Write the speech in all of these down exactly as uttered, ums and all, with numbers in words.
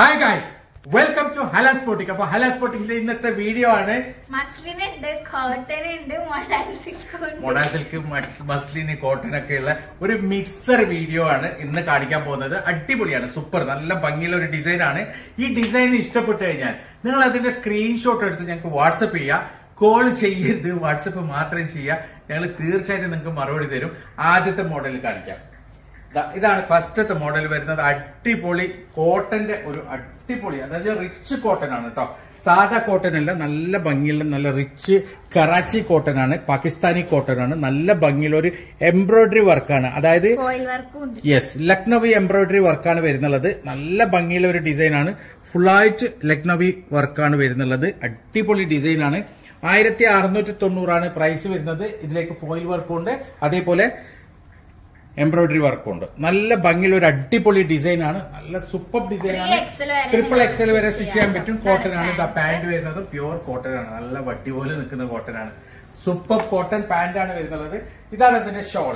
Hi guys, welcome to Halas boutique. അപ്പൊ ഹലാസ് ബോട്ടിക്കിന്റെ ഇന്നത്തെ video ആണ് മസ്ലിൻ ഉണ്ട്, കോട്ടൺ ഉണ്ട്, മൊഡാൽ സിൽക്ക് ഉണ്ട്. മൊഡാൽ സിൽക്ക്, മസ്ലിന്, കോട്ടൺ ഒക്കെ ഉള്ള ഒരു മിക്സർ വീഡിയോ ആണ് ഇന്ന് കാണിക്കാൻ പോകുന്നത്. അടിപൊളിയാണ്, സൂപ്പർ, നല്ല ഭംഗിയുള്ള ഒരു ഡിസൈൻ ആണ്. ഈ ഡിസൈൻ ഇഷ്ടപ്പെട്ടു കഴിഞ്ഞാൽ നിങ്ങൾ അതിന്റെ സ്ക്രീൻഷോട്ട് എടുത്ത് ഞങ്ങൾക്ക് വാട്സപ്പ് ചെയ്യുക. കോൾ ചെയ്യരുത്, വാട്സപ്പ് മാത്രം ചെയ്യുക. ഞങ്ങൾ തീർച്ചയായിട്ടും നിങ്ങൾക്ക് മറുപടി തരും. ആദ്യത്തെ മോഡൽ കാണിക്കാം. ഇതാണ് ഫസ്റ്റത്തെ മോഡൽ വരുന്നത്. അടിപൊളി കോട്ടന്റെ ഒരു അടിപൊളി, അതായത് റിച്ച് കോട്ടൺ ആണ് കേട്ടോ. സാധാ കോട്ടൺ അല്ല, നല്ല ഭംഗിയുള്ള നല്ല റിച്ച് കറാച്ചി കോട്ടൺ ആണ്, പാകിസ്ഥാനി കോട്ടൺ ആണ്. നല്ല ഭംഗിയുള്ള ഒരു എംബ്രോയിഡറി വർക്കാണ്, അതായത് യെസ് ലക്നവി എംബ്രോയിഡറി വർക്കാണ് വരുന്നുള്ളത്. നല്ല ഭംഗിയുള്ള ഒരു ഡിസൈൻ ആണ്, ഫുള്ളായിട്ട് ലക്നവി വർക്കാണ് വരുന്നുള്ളത്. അടിപൊളി ഡിസൈൻ ആണ്. ആയിരത്തി അറുന്നൂറ്റി തൊണ്ണൂറാണ് പ്രൈസ് വരുന്നത്. ഇതിലേക്ക് ഫോയിൽ വർക്കുണ്ട്, അതേപോലെ എംബ്രോയിഡറി വർക്കുണ്ട്. നല്ല ഭംഗിയുള്ള ഒരു അടിപൊളി ഡിസൈൻ ആണ്, നല്ല സൂപ്പർ ഡിസൈൻ ആണ്. ട്രിപ്പിൾ എക്സൽ വരെ സ്റ്റിച്ച് ചെയ്യാൻ പറ്റും. കോട്ടൺ ആണ്. പാന്റ് വരുന്നത് പ്യുവർ കോട്ടൺ ആണ്, നല്ല വട്ടി പോലെ നിൽക്കുന്ന കോട്ടൺ ആണ്. സൂപ്പർ കോട്ടൺ പാന്റ് ആണ് വരുന്നത്. ഇതാണ് ഇതിന്റെ ഷോൾ.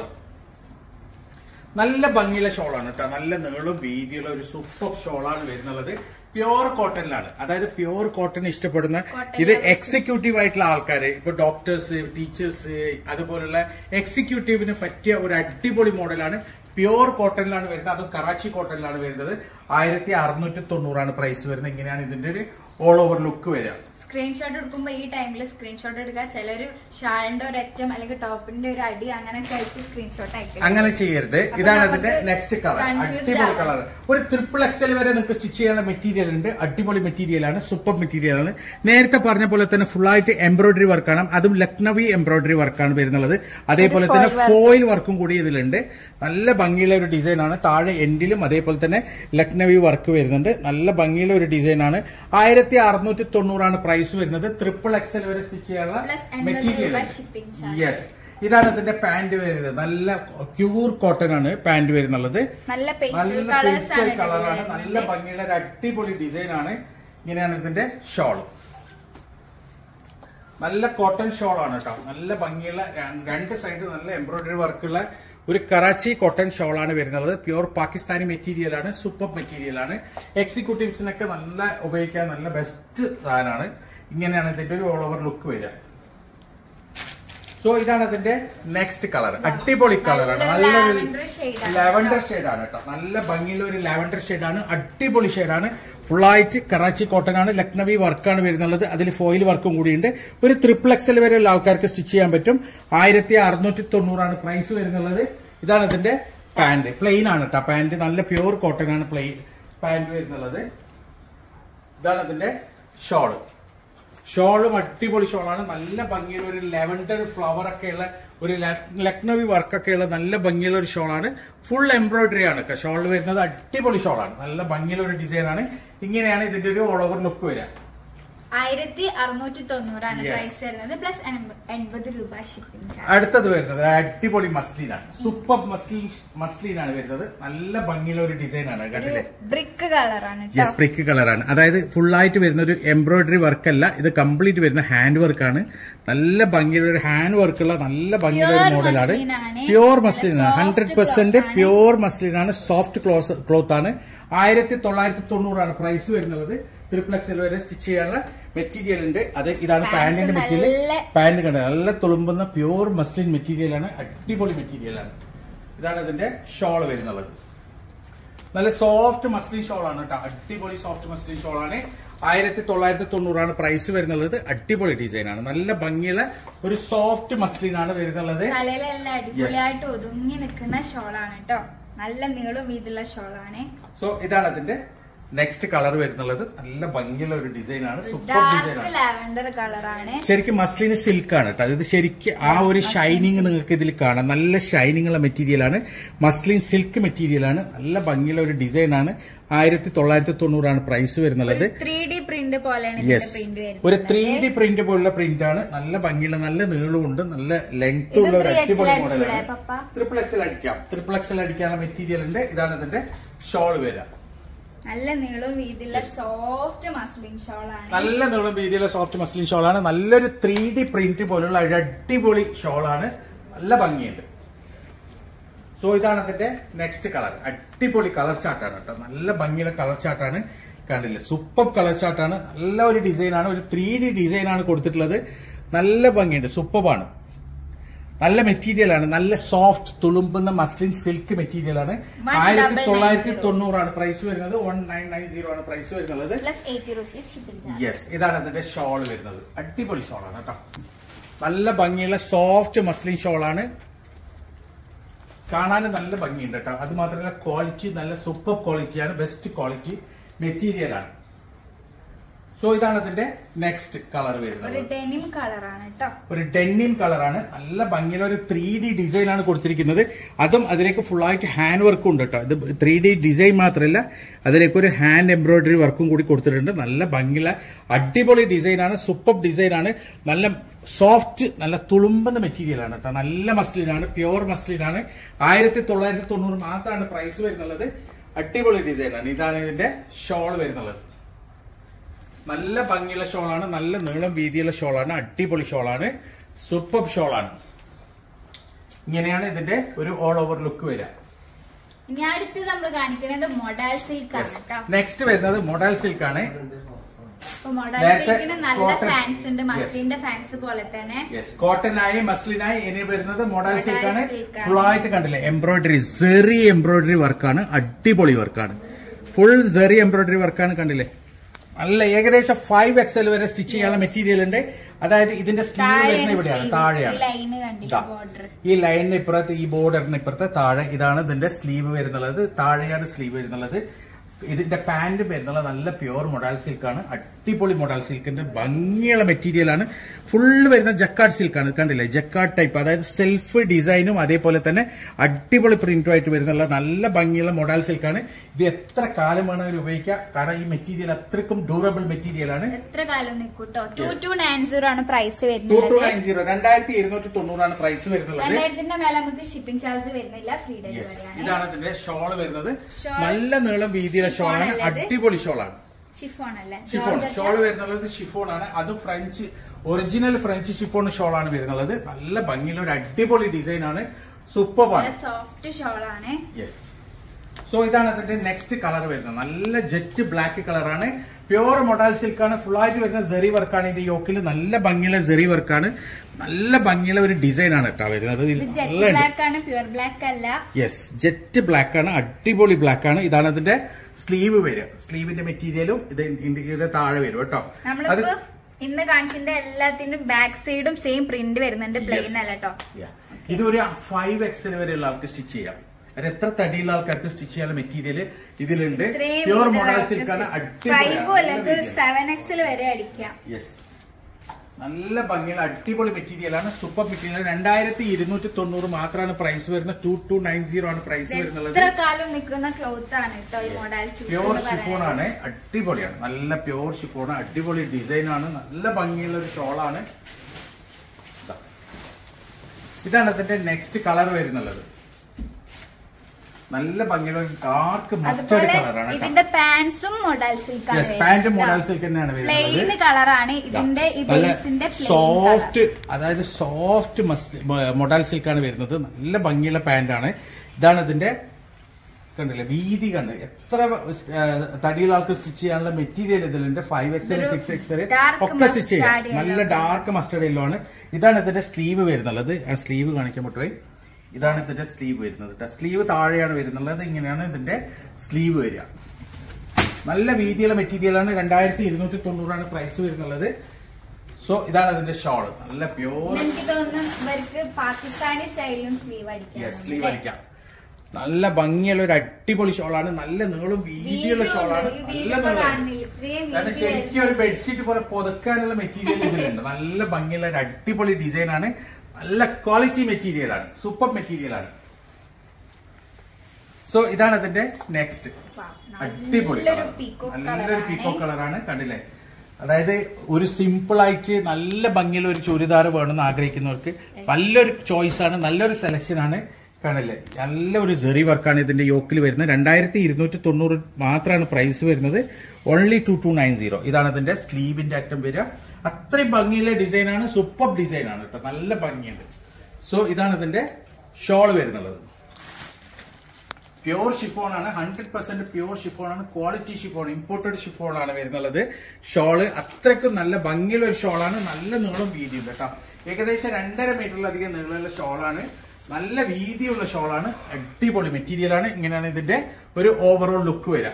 നല്ല ഭംഗിയുള്ള ഷോളാണ് കേട്ടോ, നല്ല നീളം വീതിയുള്ള ഒരു സൂപ്പർ ഷോളാണ് വരുന്നത്. പ്യുവർ കോട്ടണിലാണ്, അതായത് പ്യുവർ കോട്ടൺ ഇഷ്ടപ്പെടുന്ന ഇത് എക്സിക്യൂട്ടീവ് ആയിട്ടുള്ള ആൾക്കാര്, ഇപ്പൊ ഡോക്ടേഴ്സ്, ടീച്ചേഴ്സ്, അതുപോലുള്ള എക്സിക്യൂട്ടീവിന് പറ്റിയ ഒരു അടിപൊളി മോഡലാണ്. പ്യുവർ കോട്ടണിലാണ് വരുന്നത്, അതും കറാച്ചി കോട്ടണിലാണ് വരുന്നത്. ആയിരത്തി അറുന്നൂറ്റി തൊണ്ണൂറാണ് പ്രൈസ് വരുന്നത്. ഇങ്ങനെയാണ് ഇതിന്റെ ഒരു ഓൾ ഓവർ ലുക്ക് വരിക. സ്ക്രീൻഷോട്ട് എടുക്കുമ്പോ ഈ ടൈമിൽ സ്ക്രീൻഷോട്ട് എടുക്കുക. ചിലര് ഷാളിന്റെ ഒരു അറ്റം അല്ലെങ്കിൽ ടോപ്പിന്റെ ഒരു അടി അങ്ങനെയൊക്കെ ആയിട്ട് സ്ക്രീൻഷോട്ട് അയക്കും. അങ്ങനെ ചെയ്യരുത്. ഇതാണ് അതിന്റെ നെക്സ്റ്റ് കളർ. അടിപൊളി കളർ. ഒരു ട്രിപ്പിൾ എക്സൽ വരെ നിങ്ങൾക്ക് സ്റ്റിച്ച് ചെയ്യാനുള്ള മെറ്റീരിയൽ ഉണ്ട്. അടിപൊളി മെറ്റീരിയൽ ആണ്, സൂപ്പർ മെറ്റീരിയൽ ആണ്. നേരത്തെ പറഞ്ഞ പോലെ തന്നെ ഫുൾ ആയിട്ട് എംബ്രോയിഡറി വർക്കാണ്, അതും ലക്നവി എംബ്രോയിഡറി വർക്കാണ് വരുന്നത്. അതേപോലെ തന്നെ ഫോയിൽ വർക്കും കൂടി ഇതിലുണ്ട്. നല്ല ഭംഗിയുള്ള ഒരു ഡിസൈൻ ആണ്. താഴെ എൻഡിലും അതേപോലെ തന്നെ ലക്നവി വർക്ക് വരുന്നുണ്ട്. നല്ല ഭംഗിയുള്ള ഒരു ഡിസൈൻ ആണ്. ആയിരത്തി അറുന്നൂറ്റി തൊണ്ണൂറാണ് പ്രൈസ് വരുന്നത്. ട്രിപ്പിൾ എക്സൽ വരെ സ്റ്റിച്ച് ചെയ്യാനുള്ള മെറ്റീരിയൽ. യെസ്, ഇതാണ് ഇതിന്റെ പാന്റ് വരുന്നത്. നല്ല പ്യൂർ കോട്ടൺ ആണ് പാന്റ് വരുന്നുള്ളത്. നല്ല പേസ്റ്റൽ കളറാണ്. നല്ല ഭംഗിയുള്ള ഒരു അടിപൊളി ഡിസൈൻ ആണ്. ഇങ്ങനെയാണ് ഇതിന്റെ ഷോൾ. നല്ല കോട്ടൺ ഷോൾ ആണ് കേട്ടോ. നല്ല ഭംഗിയുള്ള രണ്ട് സൈഡ് നല്ല എംബ്രോയിഡറി വർക്കുള്ള ഒരു കറാച്ചി കോട്ടൺ ഷോളാണ് വരുന്നത്. പ്യുവർ പാകിസ്ഥാനി മെറ്റീരിയൽ ആണ്, സൂപ്പർ മെറ്റീരിയൽ ആണ്. എക്സിക്യൂട്ടീവ്സിനൊക്കെ നല്ല ഉപയോഗിക്കാൻ നല്ല ബെസ്റ്റ് സാധനമാണ്. ഇങ്ങനെയാണ് ഇതിന്റെ ഒരു ഓൾ ഓവർ ലുക്ക് വരിക. സോ ഇതാണ് അതിന്റെ നെക്സ്റ്റ് കളർ. അടിപൊളി കളറാണ്, നല്ലൊരു ലാവൻഡർ ഷെയ്ഡാണ് കേട്ടോ. നല്ല ഭംഗിയുള്ള ഒരു ലാവൻഡർ ഷെയ്ഡാണ്, അടിപൊളി ഷെയ്ഡാണ്. ഫുള്ളായിട്ട് കറാച്ചി കോട്ടൺ ആണ്, ലക്നവി വർക്കാണ് വരുന്നുള്ളത്. അതിൽ ഫോയിൽ വർക്കും കൂടിയുണ്ട്. ഒരു ട്രിപ്പിൾ എക്സൽ വരെയുള്ള ആൾക്കാർക്ക് സ്റ്റിച്ച് ചെയ്യാൻ പറ്റും. ആയിരത്തി അറുന്നൂറ്റി തൊണ്ണൂറാണ് പ്രൈസ് വരുന്നുള്ളത്. ഇതാണ് ഇതിന്റെ പാന്റ്. പ്ലെയിൻ ആണ് കേട്ടോ പാന്റ്. നല്ല പ്യുവർ കോട്ടൺ ആണ് പ്ലെയിൻ പാന്റ് വരുന്നുള്ളത്. ഇതാണ് ഇതിന്റെ ഷോള്. ഷോളും അടിപൊളി ഷോളാണ്. നല്ല ഭംഗിയുള്ള ഒരു ലെവൻഡർ ഫ്ലവർ ഒക്കെയുള്ള ഒരു ലക്നവി വർക്കൊക്കെയുള്ള നല്ല ഭംഗിയുള്ള ഒരു ഷോളാണ്. ഫുൾ എംബ്രോയിഡറി ആണ് ഷോളിൽ വരുന്നത്. അടിപൊളി ഷോളാണ്, നല്ല ഭംഗിയുള്ള ഒരു ഡിസൈൻ ആണ്. ഇങ്ങനെയാണ് ഇതിന്റെ ഒരു ഓൾ ഓവർ ലുക്ക് വരിക. ആയിരത്തി അറുന്നൂറ്റി തൊണ്ണൂറാണ് പ്രൈസ് വരുന്നത്, പ്ലസ് എൺപത് രൂപ ഷിപ്പിംഗ് ചാർജ്. അടുത്തത് വരുന്നത് അടിപൊളി മസ്ലിനാണ്, സൂപ്പർ മസ്ലിൻ മസ്ലിനാണ് വരുന്നത്. നല്ല ഭംഗിയുള്ള ഒരു ഡിസൈൻ ആണ്. കണ്ടില്ലേ, ബ്രിക്ക് കളറാണ്. യെസ്, ബ്രിക്ക് കളറാണ്. അതായത് ഫുൾ ആയിട്ട് വരുന്ന ഒരു എംബ്രോയിഡറി വർക്ക് അല്ല, ഇത് കംപ്ലീറ്റ് വരുന്ന ഹാൻഡ് വർക്കാണ്. നല്ല ഭംഗിയുള്ള ഒരു ഹാൻഡ് വർക്കുള്ള നല്ല ഭംഗിയുള്ള ഒരു മോഡലാണ്. പ്യുവർ മസ്ലിനാണ്, ഹൺഡ്രഡ് പെർസെന്റ് പ്യുവർ മസ്ലിനാണ്. സോഫ്റ്റ് ക്ലോത്ത് ക്ലോത്ത് ആണ്. ആയിരത്തി തൊള്ളായിരത്തി തൊണ്ണൂറാണ് പ്രൈസ് വരുന്നത്. ട്രിപ്ലക്സിൽ വരെ സ്റ്റിച്ച് ചെയ്യാനുള്ള മെറ്റീരിയൽ ഉണ്ട്. അത് ഇതാണ് പാന്റിന്റെ മെറ്റീരിയൽ. പാന്റ് കണ്ട നല്ല തുളുമ്പുന്ന പ്യുവർ മസ്ലിൻ മെറ്റീരിയൽ ആണ്, അടിപൊളി മെറ്റീരിയൽ ആണ്. ഇതാണ് ഇതിന്റെ ഷോൾ വരുന്നത്. നല്ല സോഫ്റ്റ് മസ്ലിൻ ഷോൾ ആണ് കേട്ടോ, അടിപൊളി സോഫ്റ്റ് മസ്ലിൻ ഷോൾ ആണ്. ആയിരത്തി തൊള്ളായിരത്തി തൊണ്ണൂറാണ് പ്രൈസ് വരുന്നുള്ളത്. അടിപൊളി ഡിസൈൻ ആണ്, നല്ല ഭംഗിയുള്ള ഒരു സോഫ്റ്റ് മസ്ലിൻ ആണ് വരുന്നുള്ളത്. തലയിലെല്ലാം അടിപൊളിയായിട്ട് ഒതുങ്ങി നിൽക്കുന്ന ഷോളാണ് കേട്ടോ. നല്ല നീളം വീതിയുള്ള ഷോളാണ്. സോ ഇതാണ് അതിന്റെ നെക്സ്റ്റ് കളർ വരുന്നുള്ളത്. നല്ല ഭംഗിയുള്ള ഒരു ഡിസൈൻ ആണ്, സൂപ്പർ ഡിസൈൻ ആണ്. ലാവൻഡർ കളറാണ്. ശരിക്കും മസ്ലിന് സിൽക്ക് ആണ് കേട്ടോ. ഇത് ശരിക്കും ആ ഒരു ഷൈനിങ് നിങ്ങൾക്ക് ഇതിൽ കാണാം. നല്ല ഷൈനിങ് ഉള്ള മെറ്റീരിയൽ ആണ്, മസ്ലിൻ സിൽക്ക് മെറ്റീരിയൽ ആണ്. നല്ല ഭംഗിയുള്ള ഒരു ഡിസൈൻ ആണ്. ആയിരത്തി തൊള്ളായിരത്തി തൊണ്ണൂറാണ് പ്രൈസ് വരുന്നുള്ളത്. ത്രീ ഡി പ്രിന്റ് പോലെയാണ് ഒരു ത്രീ ഡി പ്രിന്റ് പോലുള്ള പ്രിന്റ് ആണ്. നല്ല ഭംഗിയുള്ള നല്ല നീളമുണ്ട്, നല്ല ലെങ്ത് ഉള്ള ഒരു അടിപൊളി മോഡലാണ്. ട്രിപ്പിൾ എക്സൽ അടിക്കാം, ട്രിപ്പിൾ എക്സൽ അടിക്കാനുള്ള മെറ്റീരിയൽ ഉണ്ട്. ഇതാണ് ഇതിന്റെ ഷോൾ വരിക. നല്ല നീളം വീതിയുള്ള സോഫ്റ്റ് മസ്ലിൻ ഷോളാണ്. നല്ല നീളം വീതിയുള്ള സോഫ്റ്റ് മസ്ലിൻ ഷോളാണ്. നല്ലൊരു ത്രീ ഡി പ്രിന്റ് പോലുള്ള ഒരു അടിപൊളി ഷോളാണ്. നല്ല ഭംഗിയുണ്ട്. സോ ഇതാണ് അതിന്റെ നെക്സ്റ്റ് കളർ. അടിപൊളി കളർ ചാർട്ടാണ് കേട്ടോ, നല്ല ഭംഗിയുള്ള കളർ ചാർട്ടാണ്. കണ്ടില്ലേ, സൂപ്പർ കളർ ചാർട്ടാണ്. നല്ല ഒരു ഡിസൈനാണ്, ഒരു ത്രീ ഡി ഡിസൈനാണ് കൊടുത്തിട്ടുള്ളത്. നല്ല ഭംഗിയുണ്ട്, സൂപ്പറാണ്. നല്ല മെറ്റീരിയൽ ആണ്, നല്ല സോഫ്റ്റ് തുളുമ്പുന്ന മസ്ലിൻ സിൽക്ക് മെറ്റീരിയൽ ആണ്. ആയിരത്തി തൊള്ളായിരത്തി തൊണ്ണൂറാണ് പ്രൈസ് വരുന്നത്. വൺ നയൻ നയൻ സീറോ ആണ് പ്രൈസ് വരുന്നത്. യെസ്, ഇതാണ് അതിന്റെ ഷോൾ വരുന്നത്. അടിപൊളി ഷോളാണ് കേട്ടോ. നല്ല ഭംഗിയുള്ള സോഫ്റ്റ് മസ്ലിൻ ഷോളാണ്. കാണാനും നല്ല ഭംഗിയുണ്ട് കേട്ടോ. അത് മാത്രമല്ല ക്വാളിറ്റി നല്ല സൂപ്പർ ക്വാളിറ്റിയാണ്, ബെസ്റ്റ് ക്വാളിറ്റി മെറ്റീരിയൽ ആണ്. സോ ഇതാണ് അതിന്റെ നെക്സ്റ്റ് കളർ വരുന്നത്. ഒരു ഡെനിം കളറാണ് കേട്ടോ. ഒരു ഡെനിം കളറാണ്. നല്ല ഭംഗിയുള്ള ഒരു ത്രീ ഡി ഡിസൈൻ ആണ് കൊടുത്തിരിക്കുന്നത്. അതും അതിലേക്ക് ഫുൾ ആയിട്ട് ഹാൻഡ് വർക്കും ഉണ്ട് കേട്ടോ. ഇത് ത്രീ ഡി ഡിസൈൻ മാത്രമല്ല, അതിലേക്ക് ഒരു ഹാൻഡ് എംബ്രോയിഡറി വർക്കും കൂടി കൊടുത്തിട്ടുണ്ട്. നല്ല ഭംഗിയുള്ള അടിപൊളി ഡിസൈൻ ആണ്, സൂപ്പർ ഡിസൈൻ ആണ്. നല്ല സോഫ്റ്റ്, നല്ല തുളുമ്പുന്ന മെറ്റീരിയൽ ആണ് കേട്ടോ. നല്ല മസ്ലിനാണ്, പ്യുവർ മസ്ലിനാണ്. ആയിരത്തി തൊള്ളായിരത്തി തൊണ്ണൂറ് മാത്രമാണ് പ്രൈസ് വരുന്നുള്ളത്. അടിപൊളി ഡിസൈൻ ആണ്. ഇതാണ് ഇതിന്റെ ഷോൾ വരുന്നുള്ളത്. നല്ല ഭംഗിയുള്ള ഷോളാണ്, നല്ല നീളം വീതിയുള്ള ഷോളാണ്, അടിപൊളി ഷോളാണ്, സൂപ്പർ ഷോളാണ്. ഇങ്ങനെയാണ് ഇതിന്റെ ഒരു ഓൾ ഓവർ ലുക്ക് വരിക. ഇനി അടുത്ത് നമ്മൾ കാണിക്കുന്നത് മോഡൽ സിൽക്ക് ആണ് കേട്ടോ. നെക്സ്റ്റ് വരുന്നത് മോഡൽ സിൽക്ക് ആണ്. മോഡൽ സിൽക്കിന് നല്ല ഫാൻസ് ഉണ്ട്, മസ്ലിന്റെ ഫാൻസ് പോലെ തന്നെ. കോട്ടനായി മസ്ലിനായി ഇനി വരുന്നത് മോഡൽ സിൽക്ക് ആണ്. ഫുൾ ആയിട്ട് കണ്ടില്ലേ, എംബ്രോയിഡറി, സെറി എംബ്രോയിഡറി വർക്കാണ്, അടിപൊളി വർക്കാണ്. ഫുൾ സെറി എംബ്രോയിഡറി വർക്കാണ്. കണ്ടില്ലേ, നല്ല ഏകദേശം ഫൈവ് എക്സ് എൽ വരെ സ്റ്റിച്ച് ചെയ്യാനുള്ള മെറ്റീരിയൽ ഉണ്ട്. അതായത് ഇതിന്റെ സ്ലീവ് വരുന്ന ഇവിടെയാണ്, താഴെയാണ്. ഈ ലൈനിന് ഇപ്പുറത്ത്, ഈ ബോർഡറിന് ഇപ്പുറത്തെ താഴെ ഇതാണ് ഇതിന്റെ സ്ലീവ് വരുന്നുള്ളത്. താഴെയാണ് സ്ലീവ് വരുന്നുള്ളത്. ഇതിന്റെ പാന്റ് വരുന്നത് നല്ല പ്യുവർ മൊഡാൽ സിൽക്കാണ്. അടിപൊളി മൊഡാൽ സിൽക്കിന്റെ ഭംഗിയുള്ള മെറ്റീരിയൽ ആണ്. ഫുള്ള് വരുന്ന ജക്കാർഡ് സിൽക്കാണ്. കണ്ടില്ലേ, ജക്കാർഡ് ടൈപ്പ്, അതായത് സെൽഫ് ഡിസൈനും അതേപോലെ തന്നെ അടിപൊളി പ്രിന്റും ആയിട്ട് വരുന്നുള്ള നല്ല ഭംഗിയുള്ള മൊഡാൽ സിൽക്കാണ്. ഇത് എത്ര കാലം വേണമെങ്കിലും ഉപയോഗിക്കാം, കാരണം ഈ മെറ്റീരിയൽ അത്രക്കും ഡ്യൂറബിൾ മെറ്റീരിയൽ ആണ്. എത്ര കാലം നിൽക്കൂട്ടോ. ടു ടു നയൻ സീറോ ആണ് പ്രൈസ് വരുന്നത്. ടു ടു നയൻ സീറോ രണ്ടായിരത്തി ഇരുന്നൂറ്റി തൊണ്ണൂറാണ് പ്രൈസ് വരുന്നത്. രണ്ടായിരത്തിന്റെ മേലെ നമുക്ക് ഷിപ്പിംഗ് ചാർജ് വരുന്നില്ല, ഫ്രീ ഡെലിവറി ആണ്. ഇതാണ് ഇതിന്റെ ഷോൾ വരുന്നത്. നല്ല നീളം വീതിയുള്ള ഷോളാണ്, അടിപൊളി ഷോളാണ്. ഷിഫോൺ അല്ലേ, ഷിഫോൺ ഷോൾ വരുന്നത്. ഷിഫോൺ ആണ്, അത് ഫ്രഞ്ച് ഒറിജിനൽ ഫ്രഞ്ച് ഷിഫോൺ ഷോളാണ് വരുന്നത്. നല്ല ഭംഗിയുള്ള ഒരു അടിപൊളി ഡിസൈൻ ആണ്, സൂപ്പർ ആണ്, സോഫ്റ്റ് ഷോളാണ്. യെസ്. സോ ഇതാണ് അതിന്റെ നെക്സ്റ്റ് കളർ വരുന്നത്. നല്ല ജെറ്റ് ബ്ലാക്ക് കളറാണ്, പ്യുവർ മൊഡാൽ സിൽക്ക് ആണ്. ഫുൾ ആയിട്ട് വരുന്ന സെറി വർക്കാണ്. ഇതിന്റെ യോക്കിൽ നല്ല ഭംഗിയുള്ള സെറി വർക്കാണ്. നല്ല ഭംഗിയുള്ള ഒരു ഡിസൈൻ ആണ് കേട്ടോ വരുന്നത്. യെസ്, ജെറ്റ് ബ്ലാക്ക് ആണ്, അടിപൊളി ബ്ലാക്ക് ആണ്. ഇതാണ് അതിന്റെ സ്ലീവ് വരിക. സ്ലീവിന്റെ മെറ്റീരിയലും ഇത് ഇതിന്റെ താഴെ വരും കേട്ടോ. അത് ഇന്ന് കാണിച്ചിന്റെ എല്ലാത്തിനും ബാക്ക് സൈഡും സെയിം പ്രിന്റ് വരുന്നുണ്ട്, പ്ലെയിൻ അല്ല കേട്ടോ. ഇത് ഒരു ഫൈവ് എക്സൽ വരെയുള്ള ആൾക്ക് സ്റ്റിച്ച് ചെയ്യാം. അത് എത്ര തടിയുള്ള ആൾക്കാർക്ക് സ്റ്റിച്ച് ചെയ്യാനുള്ള മെറ്റീരിയൽ ഇതിലുണ്ട്. പ്യുവർ മോഡൽ സിൽക്കാണ്, അടിപൊളി സെവൻ എക്സൽ വരെ അടിക്കാം. യെസ്, നല്ല ഭംഗിയുള്ള അടിപൊളി മെറ്റീരിയൽ ആണ്, സൂപ്പർ മെറ്റീരിയൽ. രണ്ടായിരത്തി ഇരുന്നൂറ്റി തൊണ്ണൂറ് മാത്രമാണ് പ്രൈസ് വരുന്നത്. ടു ടു നയൻ സീറോ ആണ് പ്രൈസ് വരുന്നത്. പ്യുവർ ഷിഫോൺ ആണ്, അടിപൊളിയാണ്. നല്ല പ്യുവർ ഷിഫോൺ, അടിപൊളി ഡിസൈൻ ആണ്, നല്ല ഭംഗിയുള്ള ഒരു ഷോളാണ്. ഇതാണ് അതിന്റെ നെക്സ്റ്റ് കളർ വരുന്നുള്ളത്. നല്ല ഭംഗിയുള്ള ഡാർക്ക് മസ്റ്റേർഡ് കളറാണ്. ഇതിന്റെ പാന്റ്സും മോഡൽ സിൽക്ക്, പാന്റും മോഡൽ സിൽക്ക് തന്നെയാണ് വരുന്നത്. കളറാണ് ഇതിന്റെ സോഫ്റ്റ്, അതായത് സോഫ്റ്റ് മോഡൽ സിൽക്കാണ് വരുന്നത്. നല്ല ഭംഗിയുള്ള പാന്റാണ്. ഇതാണ് ഇതിന്റെ, കണ്ടില്ലേ, വീതി കണ്ട് എത്ര തടിയുള്ള ആൾക്ക് സ്റ്റിച്ച് ചെയ്യാനുള്ള മെറ്റീരിയൽ ഇതിലുണ്ട്. ഫൈവ് എക്സൽ സിക്സ് എക്സൽ ഒക്കെ സ്റ്റിച്ച് ചെയ്യാം. നല്ല ഡാർക്ക് മസ്റ്റേർഡ് യെല്ലോ ആണ്. ഇതാണ് ഇതിന്റെ സ്ലീവ് വരുന്നുള്ളത്. ആ സ്ലീവ് കാണിക്കാൻ പറ്റുമോ? ഇതാണ് ഇതിന്റെ സ്ലീവ് വരുന്നത്. സ്ലീവ് താഴെയാണ് വരുന്നുള്ളത്. ഇങ്ങനെയാണ് ഇതിന്റെ സ്ലീവ് വരിക. നല്ല വീതിയുള്ള മെറ്റീരിയലാണ്. രണ്ടായിരത്തി ഇരുന്നൂറ്റി തൊണ്ണൂറാണ് പ്രൈസ് വരുന്നുള്ളത്. സോ ഇതാണ് അതിന്റെ ഷോള്. നല്ല പ്യൂർ പാകിസ്ഥാനി സ്റ്റൈലും സ്ലീവ് അടിക്കാം. സ്ലീവ് അടിക്കാം. നല്ല ഭംഗിയുള്ള ഒരു അടിപൊളി ഷോളാണ്. നല്ല നീളം വീതിയുള്ള ഷോളാണ്. നല്ല നീളം, കാരണം ശരിക്കും ഒരു ബെഡ്ഷീറ്റ് പോലെ പുതക്കാനുള്ള മെറ്റീരിയൽ ഇതിലുണ്ട്. നല്ല ഭംഗിയുള്ള ഒരു അടിപൊളി ഡിസൈൻ ആണ്. നല്ല ക്വാളിറ്റി മെറ്റീരിയൽ ആണ്, സൂപ്പർ മെറ്റീരിയൽ ആണ്. സോ ഇതാണ് അതിന്റെ നെക്സ്റ്റ് അടിപൊളി കളർ. നല്ലൊരു പീക്കോ കളറാണ്. കണ്ടില്ലേ, അതായത് ഒരു സിമ്പിൾ ആയിട്ട് നല്ല ഭംഗിയുള്ള ഒരു ചുരിദാർ വേണമെന്ന് ആഗ്രഹിക്കുന്നവർക്ക് നല്ലൊരു ചോയ്സ് ആണ്, നല്ലൊരു സെലക്ഷൻ ആണ്. കാണില്ലേ, നല്ലൊരു സെറി വർക്കാണ് ഇതിന്റെ യോക്കിൽ വരുന്നത്. രണ്ടായിരത്തി ഇരുന്നൂറ്റി തൊണ്ണൂറ് മാത്രമാണ് പ്രൈസ് വരുന്നത്. Only two two nine zero. ഇതാണ് ഇതിന്റെ സ്ലീവിന്റെ അറ്റം വരിക. അത്രയും ഭംഗിയുള്ള ഡിസൈനാണ്, സൂപ്പർ ഡിസൈനാണ് കേട്ടോ, നല്ല ഭംഗിയുണ്ട്. സോ ഇതാണ് ഇതിന്റെ ഷോൾ വരുന്നുള്ളത്. പ്യൂർ ഷിഫോൺ ആണ്, ഹൺഡ്രഡ് പെർസെന്റ് പ്യൂർ ഷിഫോൺ ആണ്, ക്വാളിറ്റി ഷിഫോൺ, ഇമ്പോർട്ടഡ് ഷിഫോൺ ആണ് വരുന്നുള്ളത്. ഷോള് അത്രയ്ക്കും നല്ല ഭംഗിയുള്ള ഒരു ഷോളാണ്, നല്ല നീളം വീതിയും കേട്ടോ. ഏകദേശം രണ്ടര മീറ്ററിലധികം നീളമുള്ള ഷോളാണ്, നല്ല വീതിയുള്ള ഷോളാണ്, അടിപൊളി മെറ്റീരിയൽ ആണ്. ഇങ്ങനെയാണ് ഇതിന്റെ ഒരു ഓവറോൾ ലുക്ക് വരിക.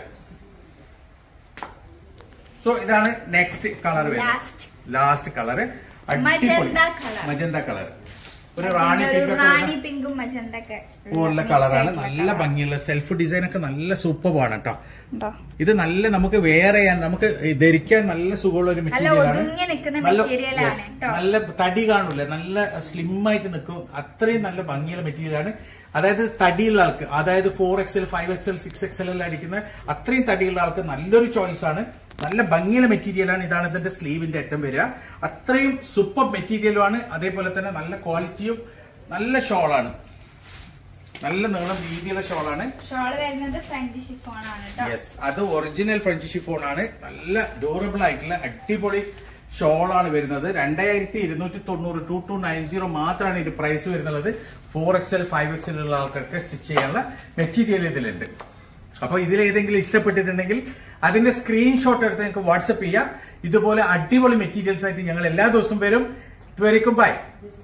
സോ ഇതാണ് നെക്സ്റ്റ് കളർ വരുന്നത്, ലാസ്റ്റ് കളറ് അടിപൊളി മജന്ത കളർ, ഒരു റാണി റാണി പിങ്കും മജന്തക്കെ പോലുള്ള കളറാണ്. നല്ല ഭംഗിയുള്ള സെൽഫ് ഡിസൈൻ ഒക്കെ നല്ല സൂപ്പറാണ് കേട്ടോ. ഇത് നല്ല നമുക്ക് വെയർ ചെയ്യാൻ, നമുക്ക് ധരിക്കാൻ നല്ല സുഖമുള്ള ഒരു മെറ്റീരിയലാണ്. നല്ല തടി കാണൂല, നല്ല സ്ലിം ആയിട്ട് നിൽക്കും, അത്രയും നല്ല ഭംഗിയുള്ള മെറ്റീരിയലാണ്. അതായത് തടിയുള്ള ആൾക്ക്, അതായത് four XL five XL six XL എല്ലാം അടിക്കുന്ന അത്രയും തടിയുള്ള ആൾക്ക് നല്ലൊരു ചോയ്സ് ആണ്. നല്ല ഭംഗിയുള്ള മെറ്റീരിയലാണ്. ഇതാണ് ഇതിന്റെ സ്ലീവിന്റെ അറ്റം വരിക. അത്രയും സൂപ്പർ മെറ്റീരിയലുമാണ്. അതേപോലെ തന്നെ നല്ല ക്വാളിറ്റിയും നല്ല ഷോളാണ്, നല്ല നീളം വീതിയുള്ള ഷോളാണ്. ഷോള് വരുന്നത് ഫ്രഞ്ച് ഷിഫോൺ ആണ്. യെസ്, അത് ഒറിജിനൽ ഫ്രഞ്ച് ഷിഫോൺ ആണ്. നല്ല ഡ്യൂറബിൾ ആയിട്ടുള്ള അടിപൊളി ഷോളാണ് വരുന്നത്. രണ്ടായിരത്തി ഇരുന്നൂറ്റി തൊണ്ണൂറ് ടു ടു നയൻ സീറോ മാത്രമാണ് ഇതിന്റെ പ്രൈസ് വരുന്നത്. ഫോർ എക്സൽ ഫൈവ് എക്സൽ ഉള്ള ആൾക്കാർക്ക് സ്റ്റിച്ച് ചെയ്യാനുള്ള മെറ്റീരിയൽ ഇതിലുണ്ട്. അപ്പൊ ഇതിലേതെങ്കിലും ഇഷ്ടപ്പെട്ടിട്ടുണ്ടെങ്കിൽ അതിന്റെ സ്ക്രീൻഷോട്ട് എടുത്ത് നിങ്ങൾക്ക് വാട്സപ്പ് ചെയ്യാം. ഇതുപോലെ അടിപൊളി മെറ്റീരിയൽസ് ആയിട്ട് ഞങ്ങൾ എല്ലാ ദിവസവും വരും. ഇതുവരേക്കും ബൈ.